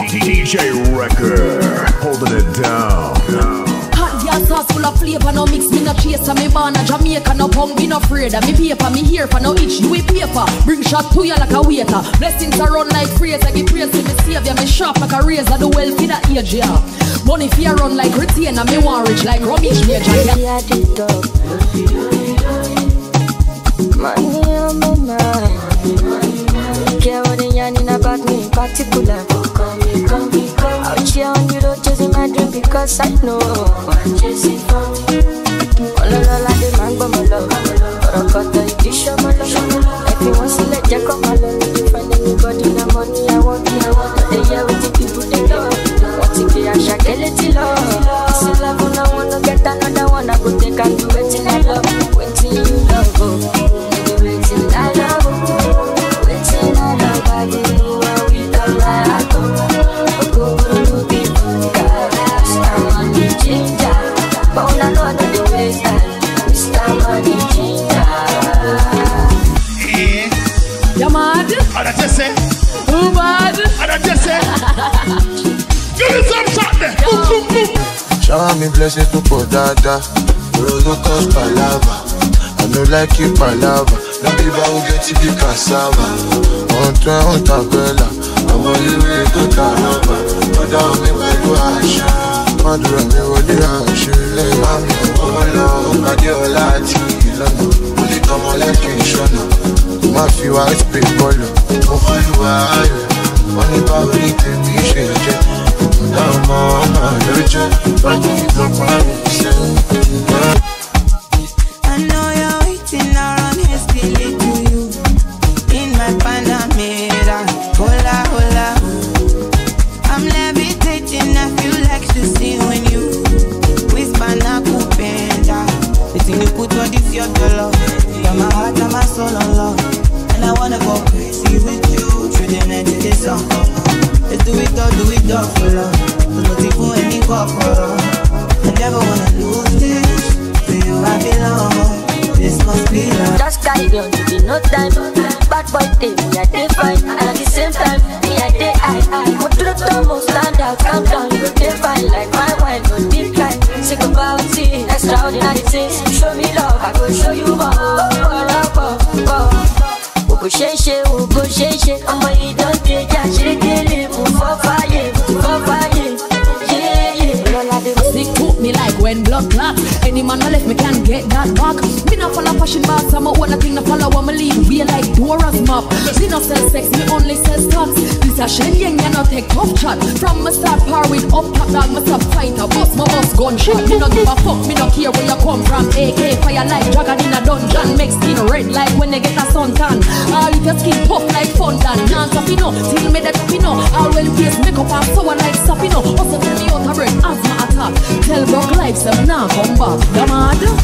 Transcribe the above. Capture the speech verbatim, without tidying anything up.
D J Wrecker, holding it down. Hot gas sauce full of flavor, no mix, me no chase. Me born a Jamaica, no punk, me no afraid. Me paper, me here for no itch, you paper. Bring shot to you like a waiter. Blessings are run like praise, I give praise to me savior. Me sharp like a razor, the wealth in the age, yeah. Money fear run like retainer, me want rich like rubbish major, yeah. Money on my mind. Care what they yarning about me in particular. Out here on the road chasing my dream because I know I'm chasing for me. All along like the man but my love. But I got the edition my love. If you want to let you come along, you find anybody the money I want, I want. They hear with the people they love. Want to get a shakeleti love. This is love when I wanna get another one. I go take and do waiting I love. Waiting you love. Waiting I love. Waiting I love. I do what we don't like. Go to the Mister Money Ginger. But when I know I know the ways that Mister Money Ginger. You mad? I just say. Who mad? I just say. Give me some shot there. Boom, boom, boom. Shower me blessings to put dada. Roll cause palava. I know like you palava. No people who get to the cassava. On train, on tabella. I'm on the way to Taraba. But down me by the ash. Madura me with the ash. I'm in Polo. I do a lot of only come on like you show. My few eyes pay polo. Oh, you are. Only power in the mission. Down my religion. But you don't want to I know you're waiting around here still to you. In my Panamera, hola, hola. I'm levitating, I feel like to see when you whisper na kupenda. The thing you put on this your dollar. You're my heart and my soul on love. And I wanna go crazy with you through the night to the sun. Let's do it all, do it all for love. There's no people any go for love. I never wanna lose this. To you I belong. This must be love. Just carry on to be no time. Bad boy day, me I day fine. And at the same time, me I day high. Go to the top, most stand out, calm down. You day fine like my wine, no decline. Sick about it, extraordinary things. Show me love, I go show you more. Go shake, go shake. I'm a you don't take that shit. Move for fire, move for fire. Yeah, yeah. Sick to me like when blood clot. Any man who left me can't get that back. Me not follow fashion boss, I'm a one thing to follow what me leave. We like Dora's map. Me not sell sex, me only sell stocks. This a Shenseea, you not take tough chat. From me start par with up top dog, me stop fighter. Bust my boss gunshot. Me not give a fuck, me not care where you come from. A K fire like dragon in a dungeon. Make skin red like when they get a suntan. All if your skin tough like fondant. Dance up, you know, till me that up, you know. All well face makeup and sour like sap, you know. Also tell me out a break, asthma attack. Tell broke life, so now come back. You mad?